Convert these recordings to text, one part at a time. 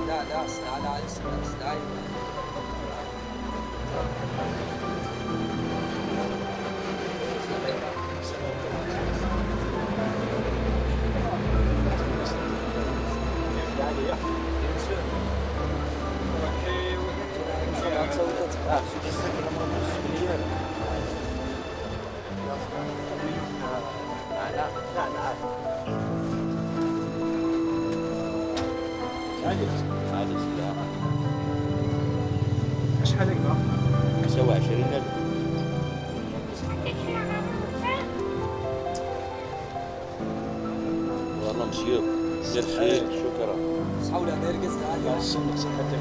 لا لا لا اسمع استعين. شحال هكذا؟ 25,000. والله مسيو دير خير شكرا. شحال هذا رقصنا عليه السنة صحتك.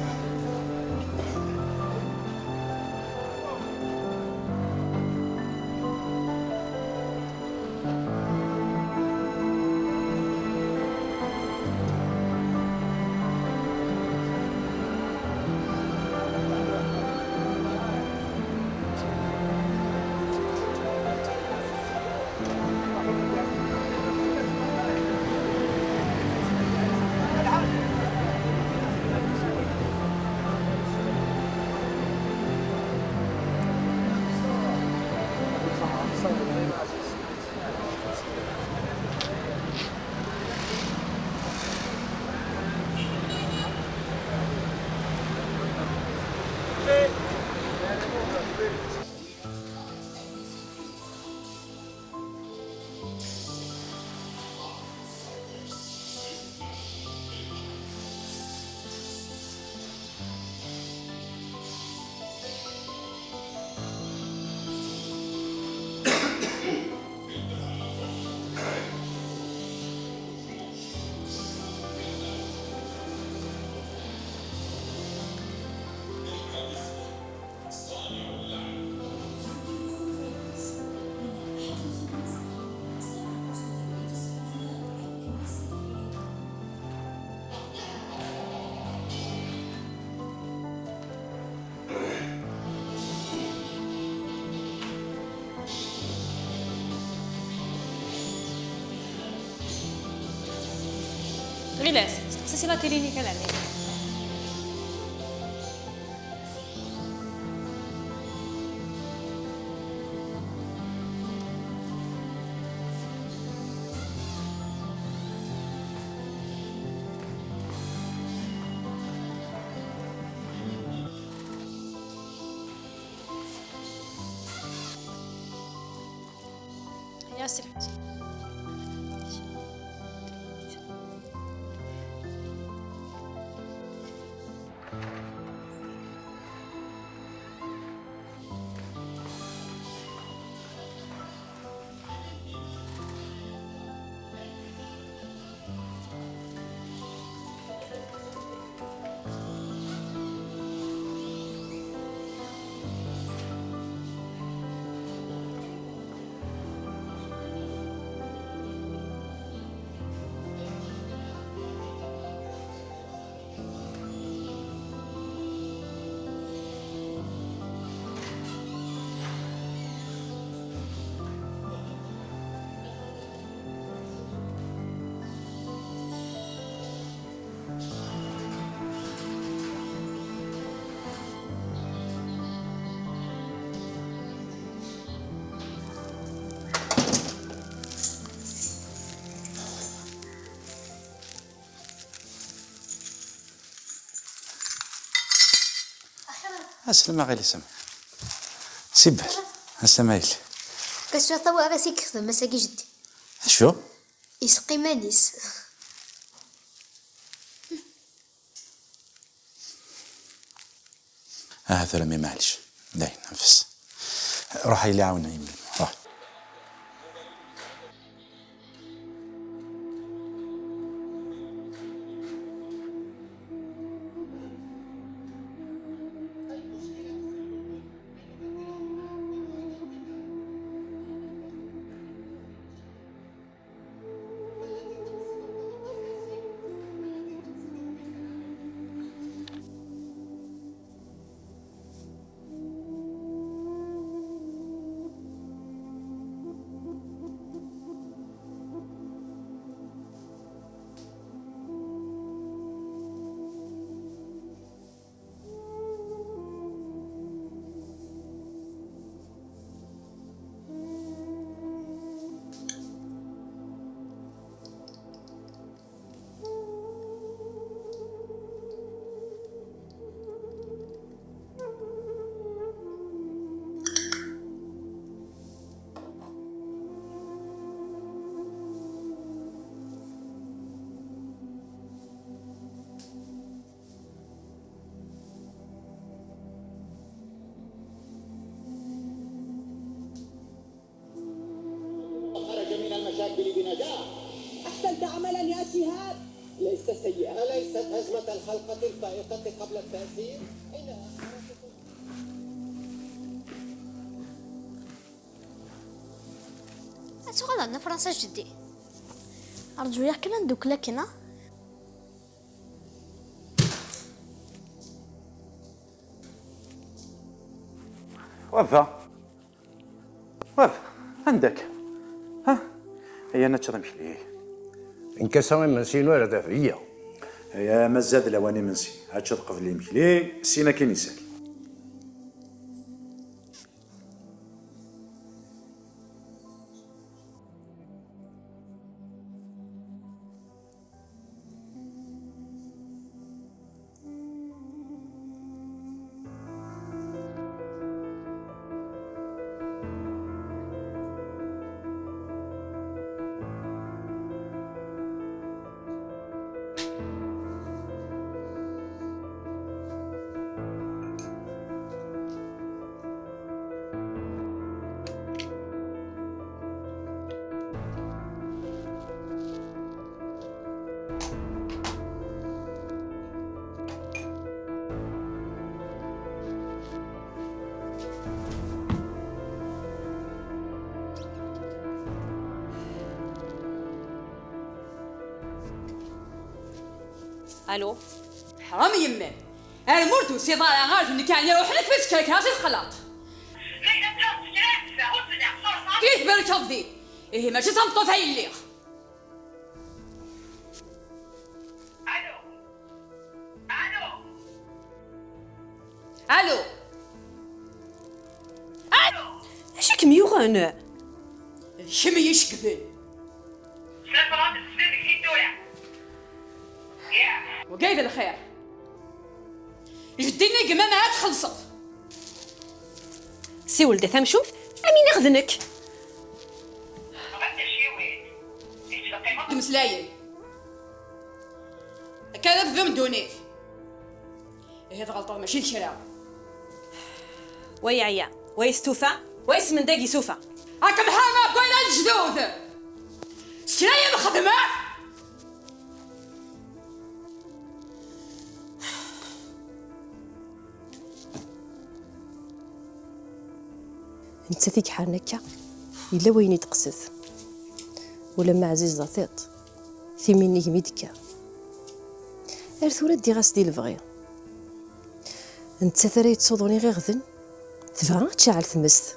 غلاس استقسي لا كلينيك عليه. يا سلامتي. السلامة غير سما سيبال السمايل كسو طوا غاسي كخدم مساكي جدي شو يسقي مانيس هذا رمي معلش داي نفس روح اللي عاونا يمين روح نجمة الحلقة الفائقة قبل التأثير أين أتغلى أنا فرنسا جدي أرجو ياك كنا ندوك لكنا وفا عندك ها هي انا تشرمش ليه إن كسر منسينو على دافعية هي مازال لواني منسي هاد تقف لي مكلي سينا كاين يسال الو حرام يمه انا مرتو سي ضايع عارف انك يعني روح لك بس كيك راسي الخلاط كيف بالك تفضي ايه ماشي صمتو في الليل الو اش كميوغان شمي يشكبن وكيف الخير جديني قمامة عاد خلصت سي ولدي ثم شوف امين يخذنك مسلايل كذا بذم دونيت هي غلطة ماشي الشراء وي عيا وي ستوفا وي من داقي سوفا هاكم حامة قوينا الجدود سكرايا بخدمة انت فيك حالك الا وين تقصد ولا ما عزيز زاطيط في مني ميدكا ارثورا دي غاس ديال البغي انت ثري تصودوني غير غدن تبغى تشعل تمست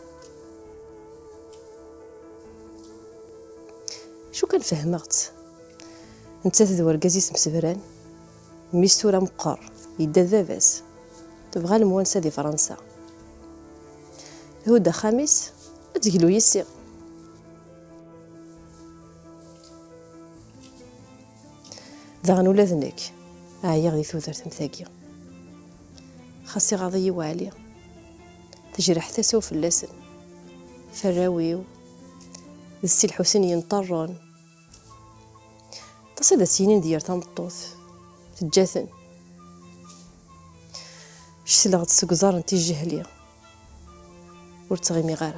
شو كنفهمت انت تدور كازيس مسفران ميستورا مقر يدا ذاباس تبغى الموانسه دي فرنسا هودا خامس تقلو يسي داغن ولا ذنك عيا غادي ثوثر تمثاقيا خاصي غاضي وعليا تجري حتى سو في اللسن فراويو السي الحسين ينطرون تصيد سنين ديال تمطوث تجاثن شتي لغد سكزار انتي جهليه ورتغيمي غارة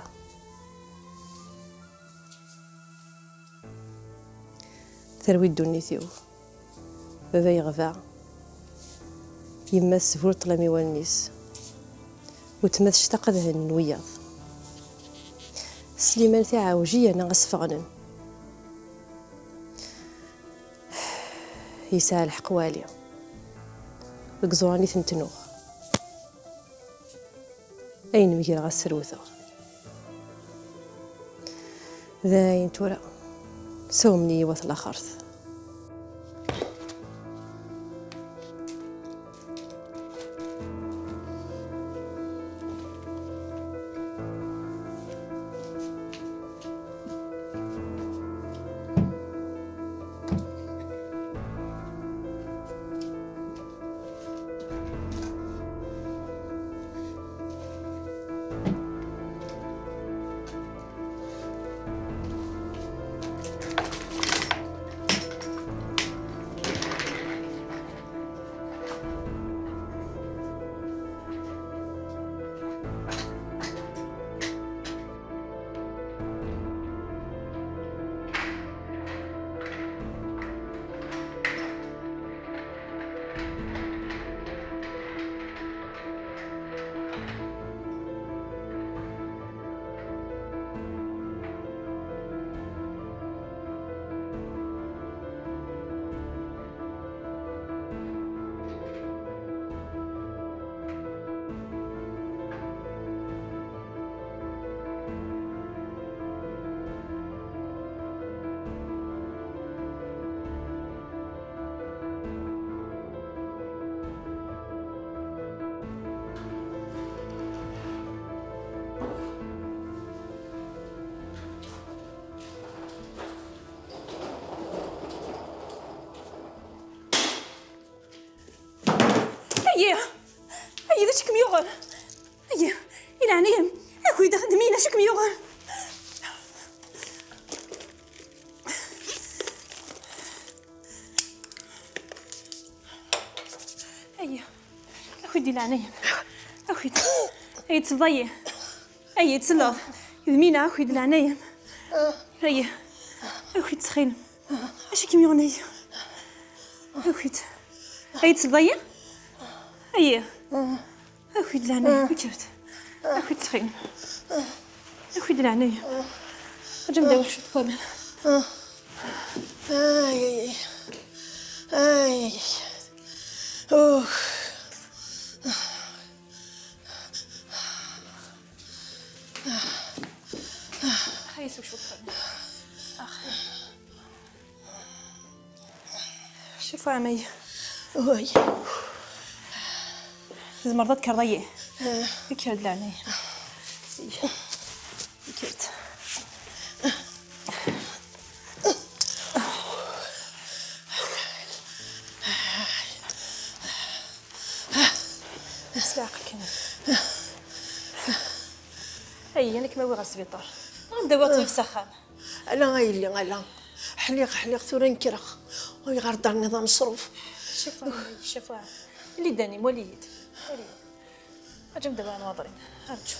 ثروي دونيتيو بابا يغفى يما السفور طلامي والنيس وتماث شتاق ذهن وياض سليمان تاع وجيه انا غسفغنن يسال الحق واليا بقزوراني ثنتنوغ أين مجرى غسروثة ذاين تورا سومني وثلا خرث شكم يغر ايا الى عنيم اكو خدمينا شكم يغر ايا اكو دي العنيم اكو اي تصدي اي تسلط يدمينا اكو دي العنيم ايا اكو تسخين اش كيم يغني اكو اي تصدي ايا اكو دي العنيم بكرت اكو تسخين اكو دي العنيم اجي نداوي شو تكمل اي اي اوه خايس وشو تكمل اخي شوفوا عمي وي لازم مرضات كرضيه بكرت العنيم بكرت نسلاقك كمان هيا انا كما وي غير السبيطار نداوي طبيب سخان الا غايلي الا حليق ثورا نكرخ ويغار دار نظام مصروف شوفوا اللي داني وليد اجي نداوي نواضرين ارجو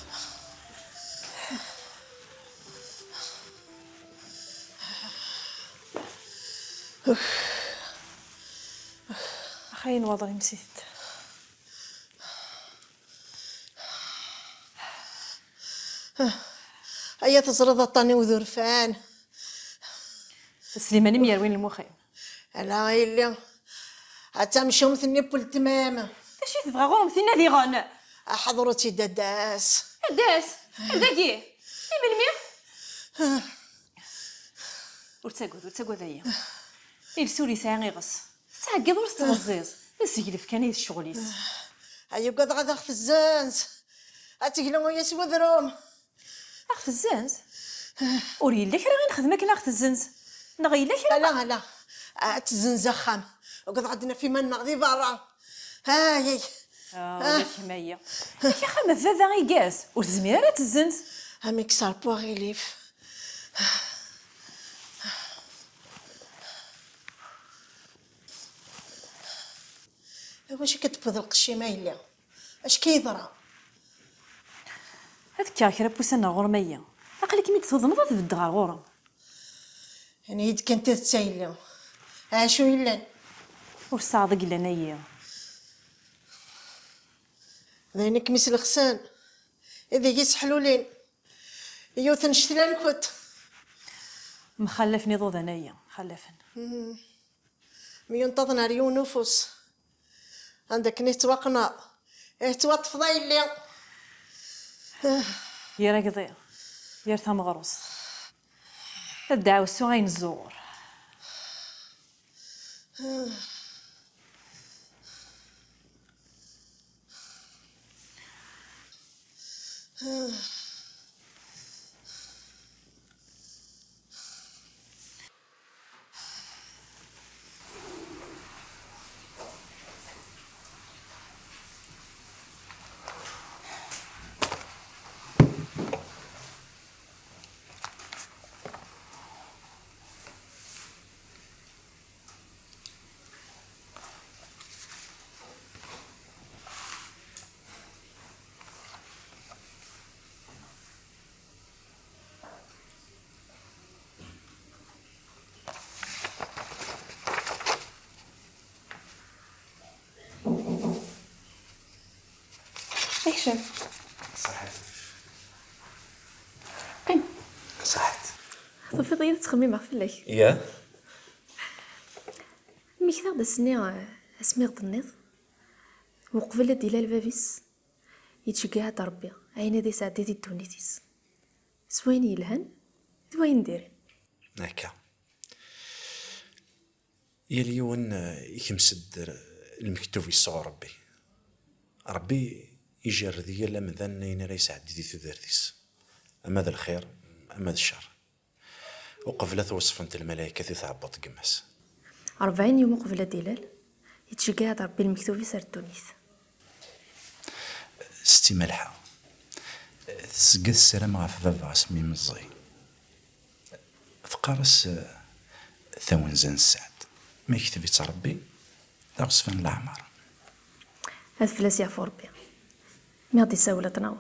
اخي نواضري مسيت هيا تزرد الطاني وذرفان سليماني ميروين المخيم الا غايلي حتى مشاو مثني بول تمام اش تبغى غير مثلنا ذي غان حضرتي داس داس داكي اي بالمية ورتاقود هيا السوري ساعه غص تعقد ورس تغزيز السجلف كان الشغليس هيا قد غدا اخت الزانز اتقلو ويا سوا ذروم اخت الزنز وري لك راه غير نخدمك انا اخت الزنز نغي لك لا تزنز خام وقد غدنا في من نغدي برا هاي كمايا يا خا ما فافا غيكاس وتزميره تزنز ميكسار بوغيليف واش كتبذل القشيمه الا اش كيضرا هذاك كرا بوسنا غرميه عقلك مي تظنض تبد غير غورم يعني يد كنت تسايله شو يلان وصادق لنايا ذينك مثل الخسان اذا يسحلولين يوثن شتلان كوت مخلفني ضو ذنايا خلفن مينتظن ريو نفوس عندك نتوقنا توطف ضايلي يا راكضي يا ثم غروس الدعوة سوغين الزور هشام صحيت قيم صحيت طفي طيب تخمم فيك يا ميكثا دسني اسمي ظنيت وقبل ديال بابيس يتشجع ربي عيني دي ساعتي دي دونيتيس سوين يلهن دوين ندير هكا يا اليوم يكمسد المكتوب يصغر ربي يجر ذي لمذن ينرى يسعد دي ثذرتيس أما ذا الخير أما ذا الشر وقبلت وصفنت الملائكة تعبط قماس 40 يوم قبل ديلال يتشجع ربي المكتوب يسر تونيس ستي مالحة تسقد السلام غاف بابا سمي مزي تقارس ثاونزان السعد ما يكتب ربي تغصفن العمر. هاد فلاس يعفو ربي ما غادي يساولا تناوض.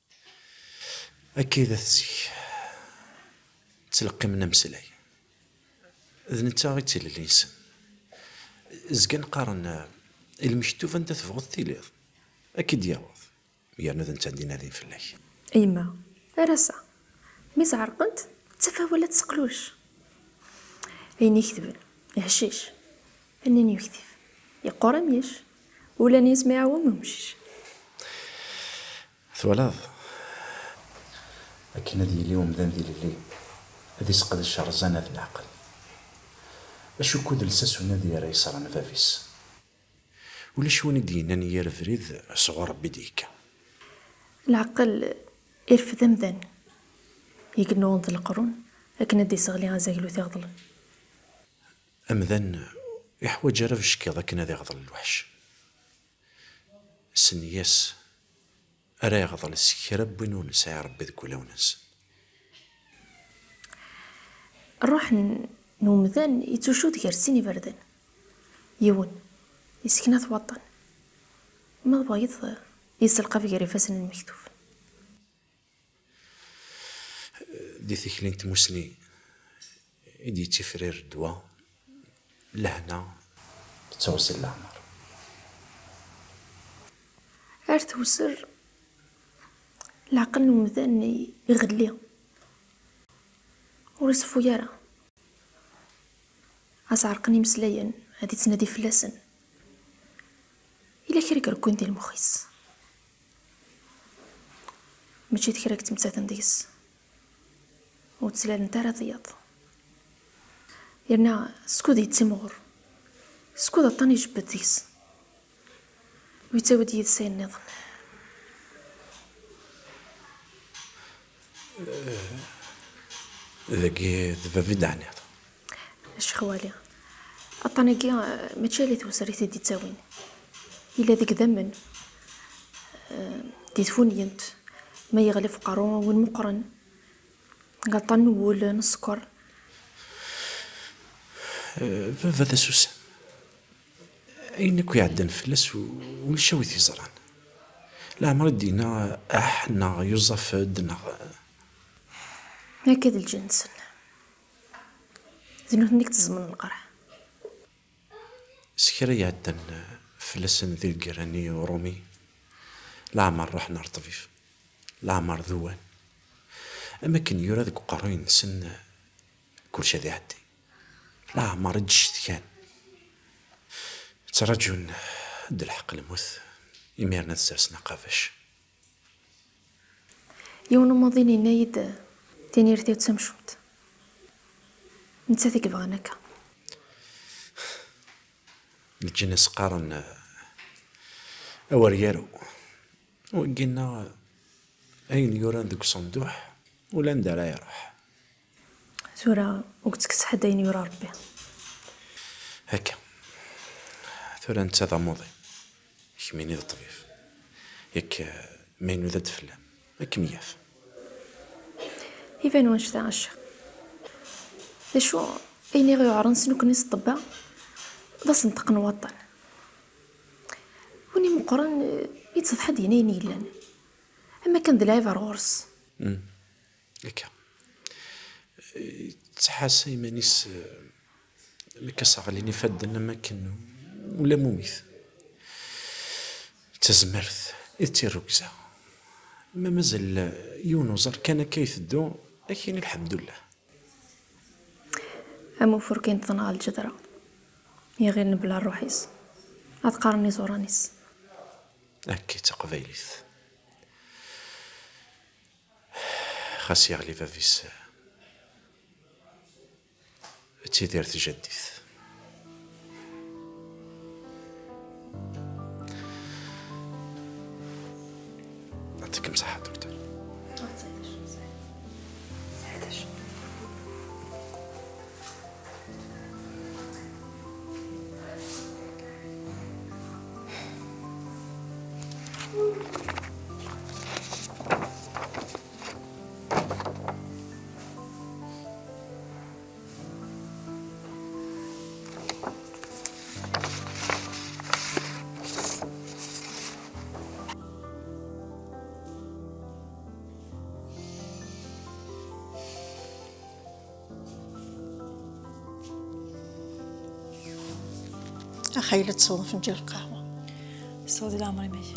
أكيد تزيك تلقي منا مسلاي إذ نتا غي تيلي الإنسان زكا نقارن المكتوب أنت تبغض تيليض أكيد يعوض يعني إذا نتا دينا ذين فلاك. أيما راسا ميس عرقنت تفا ولا تسقلوش أين يكتبن يهشيش أنني يكتب يقرا ميش ولا نسمع وممشيش ثولاظ لكن هذه اليوم ذا ذي الليل هذه سقد الشرزان هذا العقل اشو كود لساس ونادي راه يصران فافيس ولا شو ندينا نيا فريد صغار بديك العقل يرفد مذن يقنون القرون لكن هدي صغلي غازاقلو تيغضلن أمذن يحوج راه فشكي ذاك نادي يغضل الوحش سنياس أرا يغضل السكي ربي نونس يا ربي ذك ولا ونس الروح نومذن يتوشو ديال سيني بردن يون يسكنات وطن ما بغيض يسلقى في رفاسن المكتوف دي ثيكلين تموسني يدي تفرير دوا لهنا توصل العمر عرت وسر العقل نومذن يغلي ورسفو يرى أسعرقني مسليا هادي تنادي فلاسن إلا كريك ركون ديال المخيس ماشي تكريك تمتاثن ديس وتسلال نتا راه ضياض يرنا سكود يتسمغر سكود عطاني جبت ديس ويتاود يد سين نظن ذاكي دابا في دعني اش خوالي عطاني كي ماشي اللي توسريتي دي تاوين إلا ذيك ذمن ديتفونينت ما يغلف قارون والمقرن قطن ولا نسكر فهذا سوسن أينك يعدن فلس والشويت يزران لا عمر دينا احنا يوظف دنا هكذا الجنس زينو هنيك تزمن القرح سكرا يعدن فلسن ذي القراني ورومي لا عمر رحنا رطفيف لا عمر ذوان أما كان يورا ذيك قروين سن كل شي ذي عدي لا عمر جشت كان ترجون د الحق الموث يميرنا تسرسنا قافش يوم ماضيني نايد تاني رتي تسمشوت نتا ذيك بغاناك الجنس قارن أوريارو وقلنا أين يوران ذوك صندوح ولا ندار يروح سورة وقتك تحدين يورا ربي هكا ثورة انت ذا موضي يكميني ذا طبيف يك مينو ذا دفلام هك مياف يبان واش ذا عشا ذا شو ايني غيو عرنس نوك نيس الطبا ذا صندق نوطن وني مقرن يتصد حد ينيني لان اما كان دلايف غورس هكا تحاسي مانيس مكسغليني فدنا ما كان ولا مميث تزمرت التيروكزا ما مازال يونوزر كان كيثدو لكن الحمد لله امو فركين تنغال الجدرة يا غير نبلا الروحيس اتقارني زورانيس هكي تقبيليث خاص يغلي فافيس تيدير تجديث نعطيك مساحة دكتور خايلة تصوض فنجان القهوة. صوتي العمري ماشي.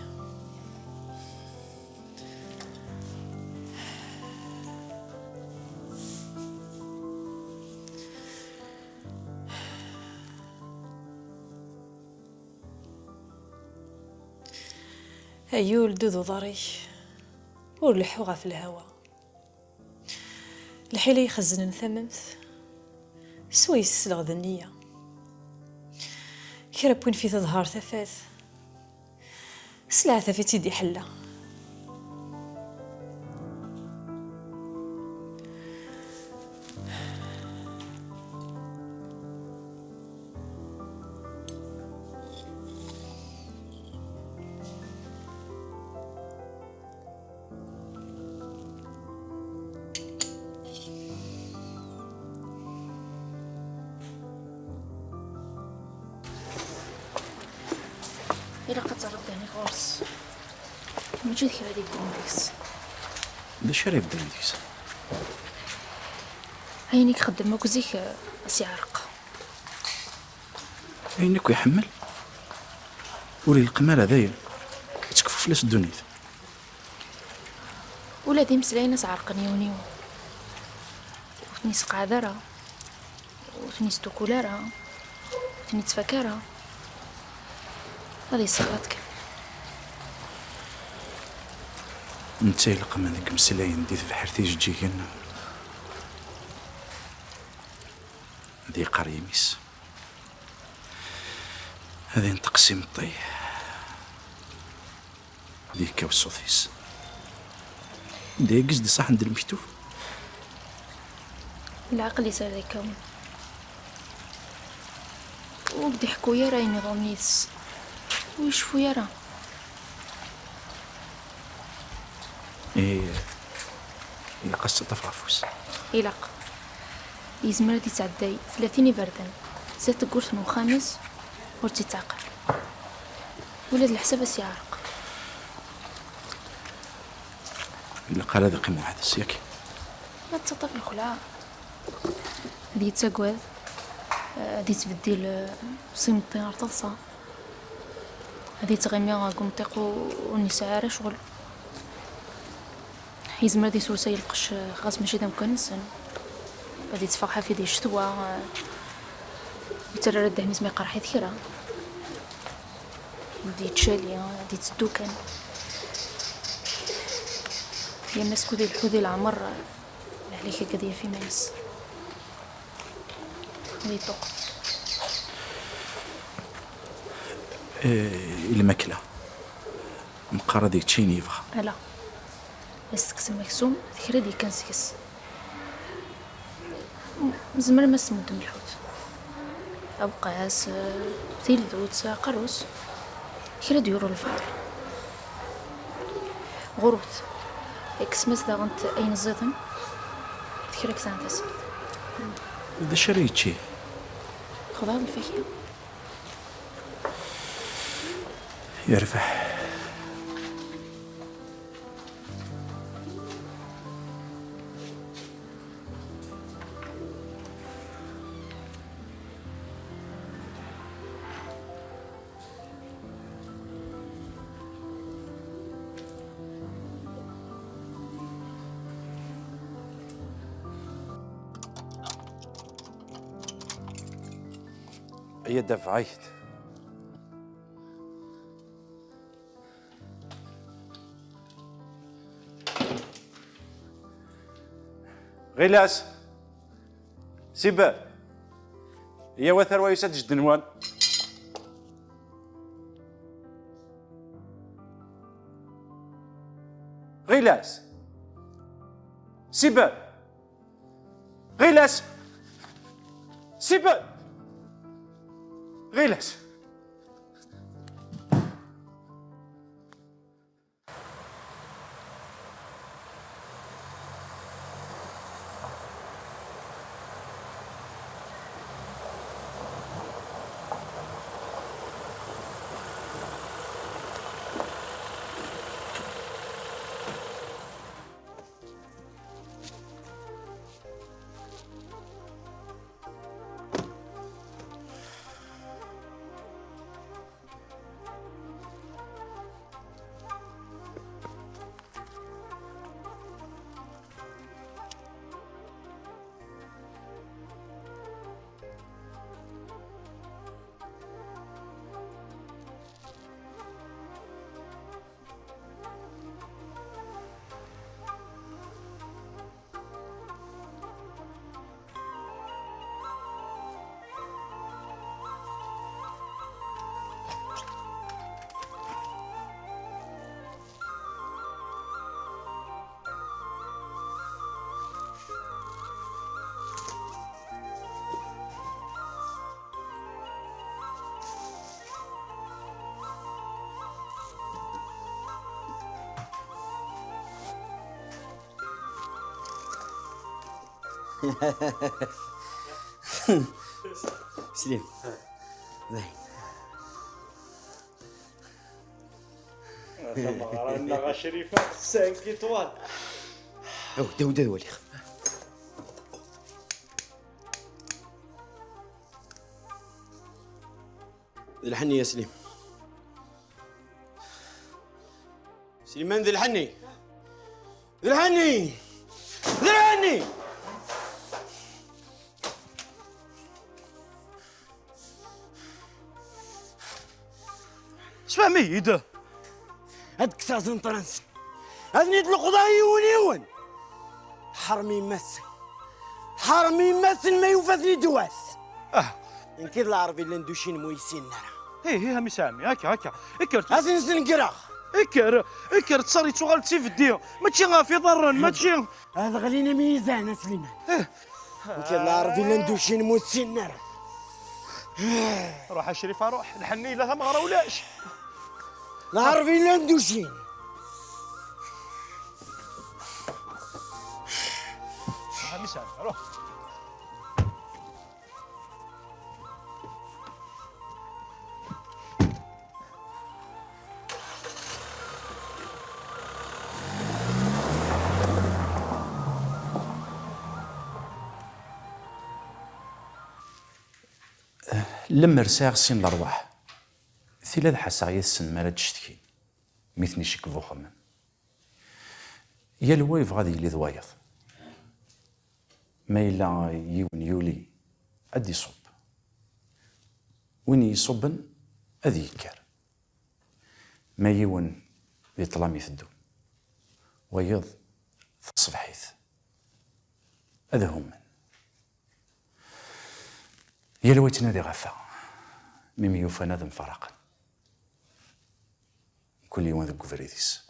أيو الدودو ضريش ورلحوغا في الهوا الحيلة يخزن ثممث سويس سلغ ذنية كرا بوين في تظهر ثفاث سلعة ثفيت يدي حلة إلا قد تردني غورس موجود كيف هادي بدون دا شريف دا ديكس هينيك خدم وكزيك أسي عرق عينك ويحمل ولي القمر هذايا تكفو فلاس الدنيا ولا دي مسلاي ناس عرقني ونيو وثنيس قعذرة وثنيس توكولارة وثنيس فكارة هذه صغاتك نتاي لقم هذيك مسلاين دي في حرتي تجيكن ذي قريميس هذا تقسيم الطيح ذيك والصوفيس دي قصدي صح ندير مكتوب العقل يسال الكون وبدي يحكوا يا راي نظام نيس ويشوفوا يا راه إيه إلا قصة طفافوس إلاق يزمر دي تعداي 30 بردان زات قرث من خامس ورتي تعقل ولاد الحساب سيعرق إلا قال هذا قيمة واحدة سياكي ما تسطف الخلعة هذي تساقوذ هذي تبديل صيمتي عرطلصة هذي تغيمي قمطيق والنساء شغل يزمر دي سوسي القش غاز ماشي دام كنسن هذي تفرحها في دي شتوى يترى رده ميز ما يقرحي ثيرا دي تشالي دي تدوكن يا الناس كودي الحوذي العمر عليك قضية في ماس هذي طوق الماكلة مقارا ديك تشيني يبغى لا السكس مكسوم ذكرى دي كان سكس زمر ما سمود من الحوت أبقى هاس ثيل دوت قروس كرا ديورو الفار غروت اكسمس داغنت أين الزيتن ذكرى كسان تسل إذا شريتشي خضار الفاكهة يرفح هي دفعيت غلاس سبا هي وثر ويسد جدنوان غلاس سبا غلاس سبا غلاس سليم رانا شريفه 5 ايطوال. ودا ولي الحني يا سليم. سليمان ذي الحني ذي الحني ذي الحني. اش فاهمي يده هاد كساز نطرنس هاد نيت القضاء يون حرمي يمثل حرمي يمثل ما يوفثني دواس. نكيد العربي اللي ندوشين مويسين نرى. هي همي سامي هكا اكرت هازي نسنقرا اكرت صاري تشغل تسي في الديو ماشي غافي ضرن ماشي هذا غلينا ميزان يا سليمان. نكيد العربي اللي ندوشين مويسين نرى. روح يا شريفه روح الحني لا ما غراولاش العربي اللي ندوشين. همي سامي روح. لما رساغ سين الارواح ثلاث حساغ يسن ما تشتكي ميثني شك فوخم يا الوايف غادي يلي ضوايض ما إلا يون يولي أدي يصب وين يصبن أدي يكر ما يون يطلع يفدو ويض في الصبحيث هذا هم يا لويت نادي غفا ميم يوفى نادم فرقا كل يوم ذوك فريديس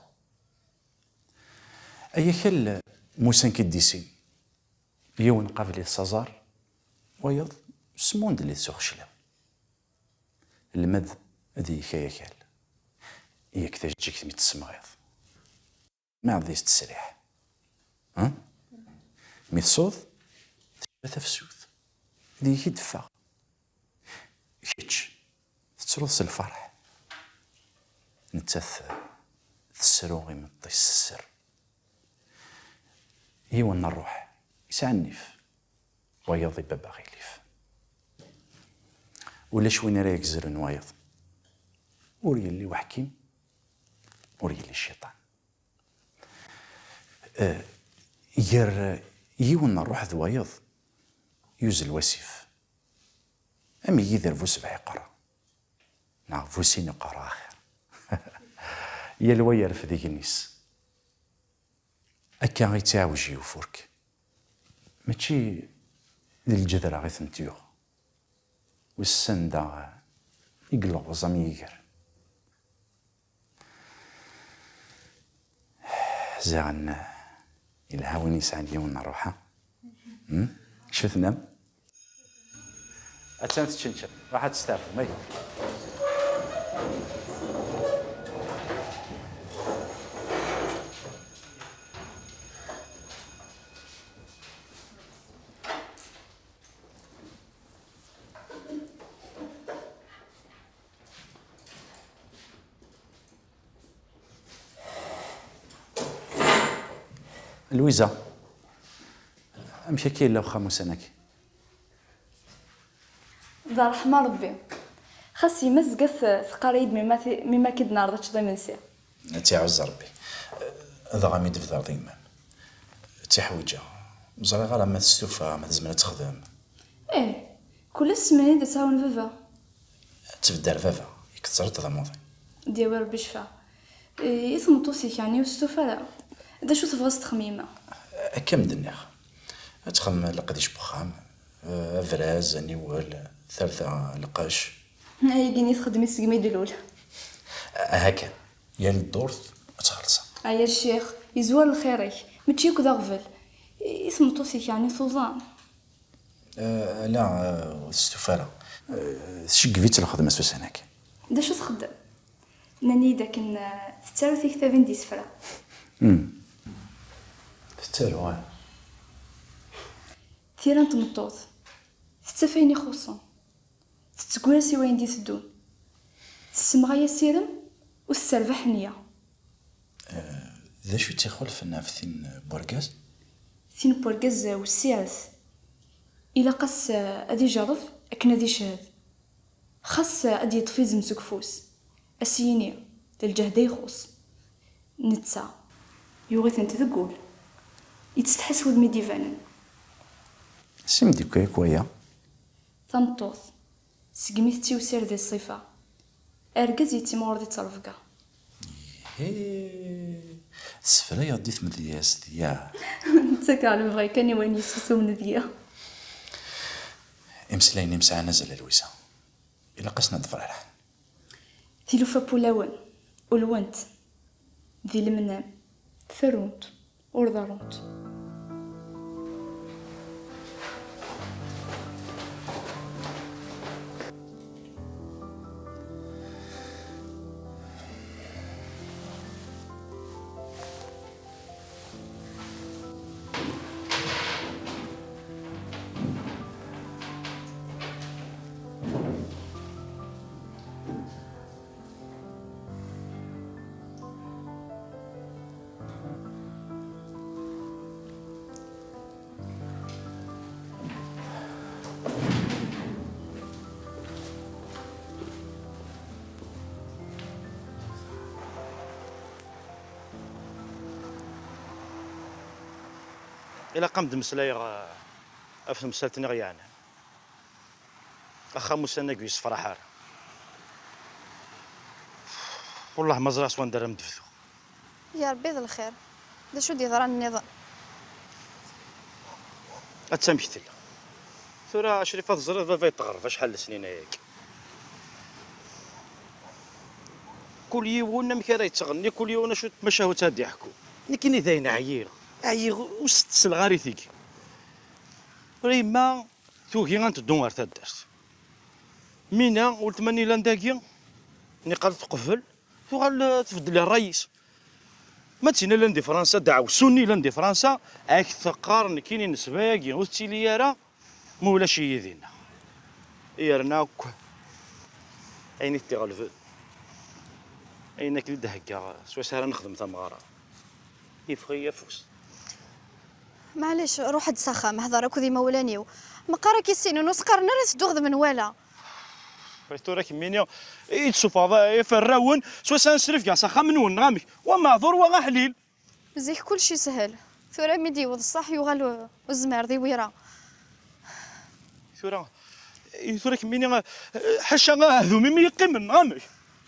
أي خل موسان كديسي يون قبل السازار ويض سموند اللي سوخشلا المد هذه خيال ياك تجيك ميت السمغيض ما عنديش تسريح ها ميت صوت تشبه تفسوث هذه يدفع كيتش تتروس الفرح نتث تسروغي من طيس السر يون الروح يسعنف ويضي بابا غيليف ولا شوين رايك زرن وايض وري اللي وحكيم وري اللي الشيطان ير يون الروح ذوايض يوز الوسيف أمي يذر فو سبع قرا نعم فو سين قرا آخر يا الوير في ذيك النيس أكا غيتعاوج يوفورك ماشي للجذرة غي ثنتيوغ والسندا يقلق وزامي يقر زعن الهاوي نيسان يوم نروحها شفت نام أتسان تشنشن راح تستعفوا ماي لويزا امشي كاين لا خاموس اناك ذا رحمة ربي خاص يمزقث ثقاريد مما كيد نار ذا تشضي منسي تعوز ربي هذا غامي دفدار ديما تحويجه مزري غير ما تستوفى ما تزمر تخدم ايه كل السمانين دا تساون فافا تفدار فافا يكثرت هذا الموضوع ديال ربي شفا يثم توصيك يعني وستوفى لا دا شو تبغى تخميمه كم دنيا تخمم لقديش بخام فراز نيول ثالثة لقاش هاي كيني تخدمي سقمي دلول هكا يا الدورث تخلص يا الشيخ يزوال الخيري ماشي كذا غفل اسم توصيك يعني سوزان لا استفارة شق فيت الخدمة سوس هناك دا شو تخدم ناني داك تتساوي في كتابين دي سفرة تتسالو ثيران تمطوط تتفاين يخصن تتقراسي وين دي تدون تسمغايا سيرم وتسربح نية. ذا شو تيخولف لنا في ثين بوركاز؟ ثين بوركاز والسيرث إلا قاس أدي جرف أكن أدي شهد خاص أدي يطفي زمزك فوس أسيني الجهد يخص نتسا يوغي انت تقول يتستحس ود ميديفانن سمدي كويا تمطوط سقميت تيوسير ذي الصفة أرقز يتيمور ذي ترفقة السفرة يضيث مذياس ديا نتاك على بغي كان يواني يسوسو من ذيا امسلايني مساعة نزل لويسا إلا قسنا دفرح تيلوفا بولاون ولونت ذي المنام ثرونت ورضارونت. إلا قام دمسلاي في مسالتني غيانا أخا موسى ناقيس فرحار والله ما زراس وين دار مدفثو. يا ربي ذا الخير دا شو دي ضران النظام أتسامحتي ثورة شريفة الزرار فاي تغرف شحال سنين هيك كل يوم مكارا يتغني كل يوم شو تمشاو تادي يحكو لكن ذاين عير وستسل غاري ثيك ريما توكي غنتدو غير تادرت مينا قلت ماني لانداكي ني قال تقفل وغال تفضل الرئيس ما تينا لاندي فرنسا دعوا سوني لاندي فرنسا اكثر قرن كاينين سباقي وستيليارا مولا شي يدينا يرناك اين تغلف اينك لد هكا سوا سهره نخدم تمغاره يفخي يفوس معليش روح هاد سخام هضرك ذي مولانيو ما قرا كيسين نص قرن راه تدوغ من ولا فايتو راك مينيا يتشوف هذا يفراون سوا سنسرف كاع سخام من ون غامك ومعذور وغا حليل زيك كلشي سهل ثورة ميدي وض الصح يغال الزمار ذي ويرا ثورة مينيا حاشا هذومي ما يقيم من غامك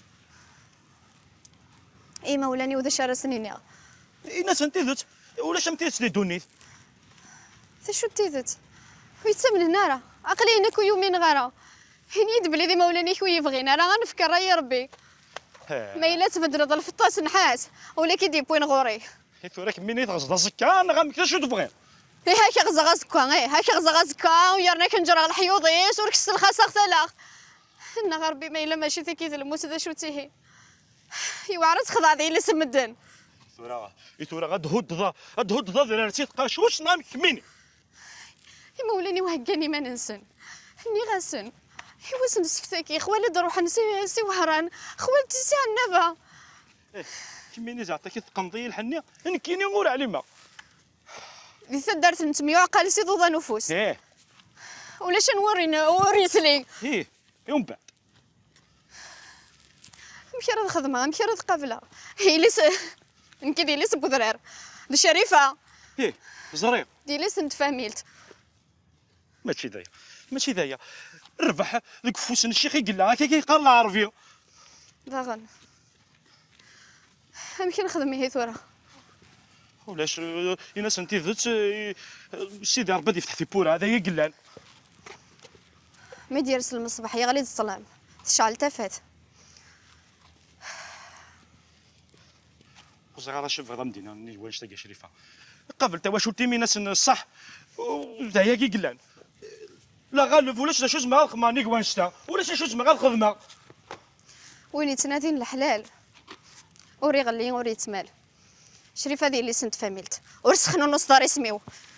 اي مولاني وذا شارع سنين الناس انتيذت ولا شمتيت لي دونيت شو تيذت ويتسمن هنا عقلي انك يومين غارة هني يدبلي ذي مولاني كو يبغينا راه غنفكر يا ربي ما الا تبدل الفطاس نحاس ولا كي ديبوين غوري ثورة ميني تغزد زكا غامك شو تبغي هاكا غزا زكا هاكا غزا زكا ويرنا كنجر الحيوضيس وركس الخاسق تلاخ انا غربي ما الا ماشي ثكيت الموت ذا شو تيهي يوعرض خضع ذي اللي سمدن ثورة غدهد ذا درارتي تقاش واش نامك كميني يا مولاني وهكاني ما ننسن اني غاسن حواس نسفتاكي خوالد روح نسي وهران خوالتي سي النبا كميني زعتك تقمضي الحنيه نكيني نغور على ما ذي ثدرت نتميو عقالي سي ضوضا نفوس ولاش نوريسلي يوم بعد مكيرة الخدمة مكيرة قبلة هي ليس نكدي ليس بودرار دي شريفة زريق دي ليس نتفاهميلت ماشي دايا الربح ذوك فوسن الشيخ يقلع هكا كيقال العربية داغن يمكن نخدم هي ثورة ولاش الناس انتي ذات سيدي ربي يفتح في بورا هذا يقلان ما يديرس المصباح يا غالي الظلام تشعل تافات وصغار شوف غدا مدينه واش تلقى شريفه قبل تا واش قلتي ناس الصح وهي كي قلان لا غالب ولاش شو زعما الخمانيك وانشتا ولاش شو زعما الخدمه وين يتنادين الحلال وري غلي وري تمال شريفه هذه اللي سنت فاميلت ورسخنوا نص دار اسميو